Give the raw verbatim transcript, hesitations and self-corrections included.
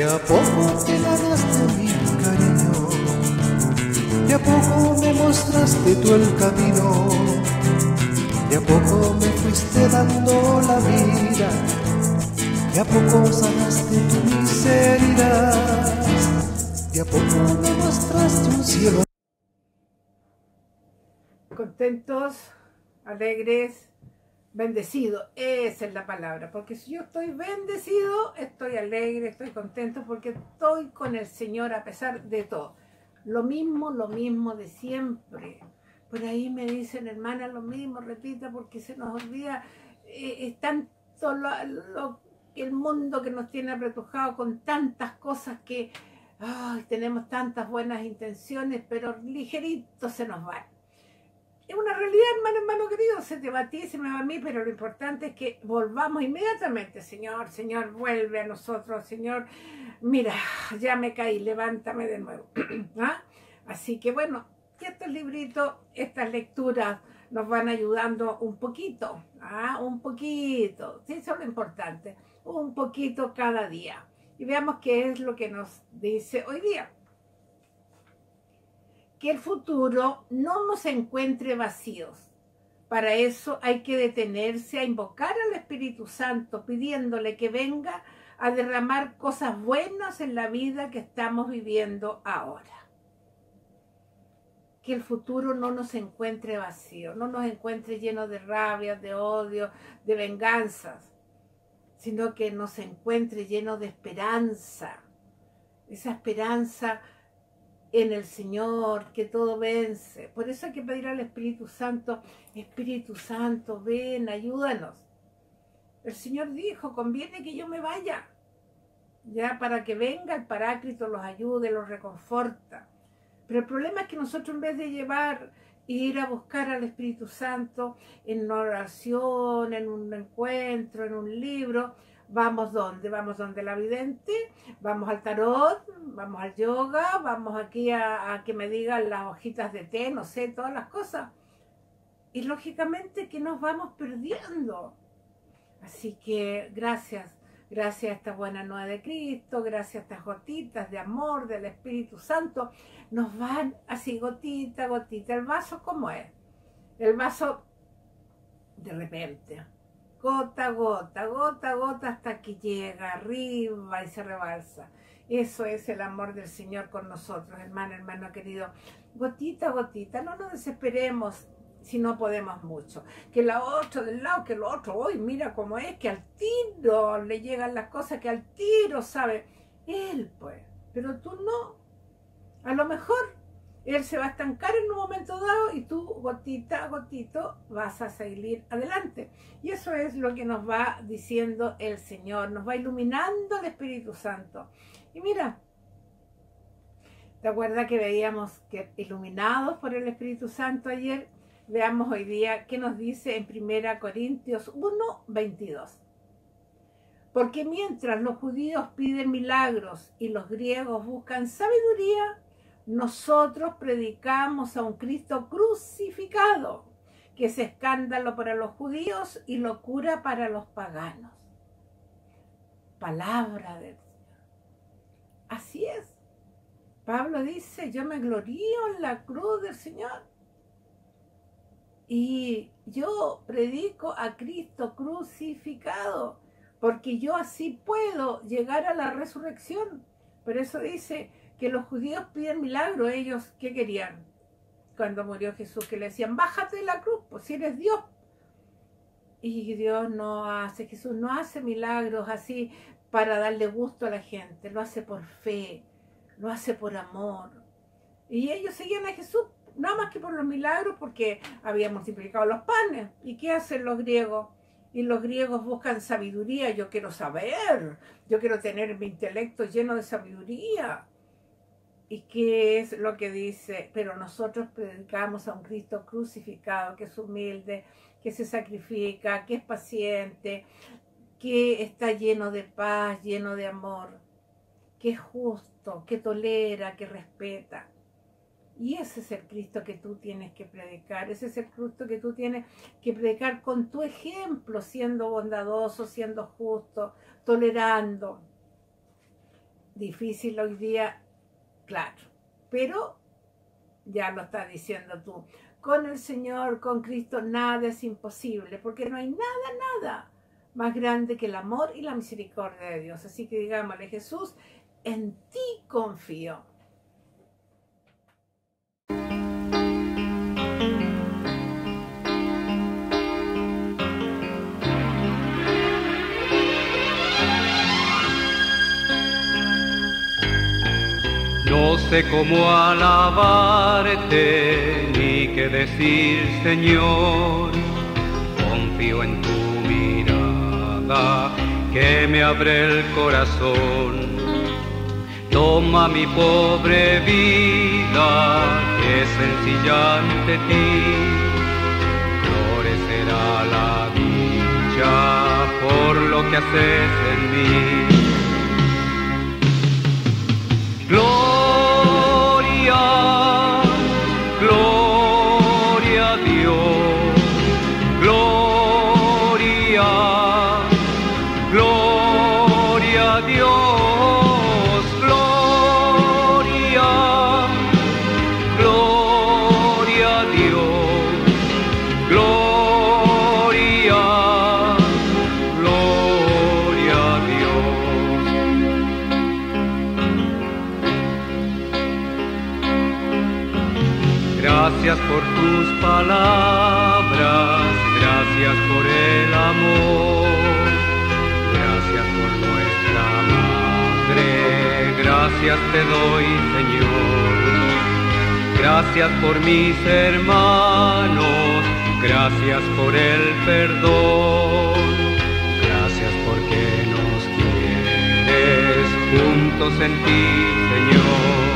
a poco te ganaste mi cariño, de a poco me mostraste tú el camino, de a poco me fuiste dando la vida, de a poco sanaste tu miseria, de a poco me mostraste un cielo. Contentos, alegres, bendecidos, esa es la palabra, porque si yo estoy bendecido, estoy alegre, estoy contento, porque estoy con el Señor a pesar de todo. Lo mismo, lo mismo de siempre. Por ahí me dicen, hermana, lo mismo, repita, porque se nos olvida, eh, es tanto lo, lo, el mundo que nos tiene apretujado con tantas cosas que ay, tenemos tantas buenas intenciones, pero ligerito se nos van. Es una realidad, hermano, hermano querido, se te va a ti, se me va a mí, pero lo importante es que volvamos inmediatamente. Señor, Señor, vuelve a nosotros, Señor, mira, ya me caí, levántame de nuevo. ¿Ah? Así que bueno, que estos libritos, estas lecturas nos van ayudando un poquito, ¿ah? Un poquito, sí, eso es lo importante, un poquito cada día. Y veamos qué es lo que nos dice hoy día. Que el futuro no nos encuentre vacíos. Para eso hay que detenerse a invocar al Espíritu Santo, pidiéndole que venga a derramar cosas buenas en la vida que estamos viviendo ahora. Que el futuro no nos encuentre vacío, no nos encuentre lleno de rabia, de odio, de venganzas, sino que nos encuentre lleno de esperanza. Esa esperanza en el Señor, que todo vence. Por eso hay que pedir al Espíritu Santo, Espíritu Santo, ven, ayúdanos. El Señor dijo, conviene que yo me vaya, ya para que venga el Paráclito, los ayude, los reconforta. Pero el problema es que nosotros en vez de llevar e ir a buscar al Espíritu Santo en una oración, en un encuentro, en un libro, vamos donde, vamos donde la vidente, vamos al tarot, vamos al yoga, vamos aquí a, a que me digan las hojitas de té, no sé, todas las cosas. Y lógicamente que nos vamos perdiendo. Así que gracias, gracias a esta buena nueva de Cristo, gracias a estas gotitas de amor del Espíritu Santo, nos van así gotita, gotita. El vaso, ¿cómo es? El vaso de repente, gota a gota, gota a gota, hasta que llega arriba y se rebalsa. Eso es el amor del Señor con nosotros, hermano, hermano querido. Gotita a gotita, no nos desesperemos si no podemos mucho. Que la otra del lado, que lo otro, hoy mira cómo es, que al tiro le llegan las cosas, que al tiro sabe. Él pues, pero tú no. A lo mejor él se va a estancar en un momento dado y tú, gotita a gotito, vas a seguir adelante. Y eso es lo que nos va diciendo el Señor, nos va iluminando el Espíritu Santo. Y mira, ¿te acuerdas que veíamos que iluminados por el Espíritu Santo ayer? Veamos hoy día qué nos dice en primera Corintios uno, veintidós. Porque mientras los judíos piden milagros y los griegos buscan sabiduría, nosotros predicamos a un Cristo crucificado, que es escándalo para los judíos y locura para los paganos. Palabra del Señor. Así es. Pablo dice, yo me glorío en la cruz del Señor. Y yo predico a Cristo crucificado, porque yo así puedo llegar a la resurrección. Por eso dice que los judíos piden milagro. Ellos, ¿qué querían? Cuando murió Jesús, que le decían, bájate de la cruz, pues si eres Dios. Y Dios no hace, Jesús no hace milagros así para darle gusto a la gente, lo hace por fe, lo hace por amor. Y ellos seguían a Jesús, nada más que por los milagros, porque había multiplicado los panes. ¿Y qué hacen los griegos? Y los griegos buscan sabiduría. Yo quiero saber, yo quiero tener mi intelecto lleno de sabiduría. ¿Y qué es lo que dice? Pero nosotros predicamos a un Cristo crucificado, que es humilde, que se sacrifica, que es paciente, que está lleno de paz, lleno de amor, que es justo, que tolera, que respeta. Y ese es el Cristo que tú tienes que predicar, ese es el Cristo que tú tienes que predicar con tu ejemplo, siendo bondadoso, siendo justo, tolerando. difícil hoy día, claro, pero ya lo estás diciendo tú. Con el Señor, con Cristo, nada es imposible, porque no hay nada, nada más grande que el amor y la misericordia de Dios. Así que digámosle: Jesús, en ti confío. No sé cómo alabarte ni qué decir, Señor. Confío en tu mirada que me abre el corazón. Toma mi pobre vida, que es sencilla ante ti. Florecerá la dicha por lo que haces en mí. Gloria, gloria a Dios, gloria, gloria a Dios, gloria, gloria a Dios, gloria, gloria a Dios. Gracias por tus palabras, gracias por el amor, gracias por nuestra madre, gracias te doy, Señor. Gracias por mis hermanos, gracias por el perdón, gracias porque nos quieres juntos en ti, Señor.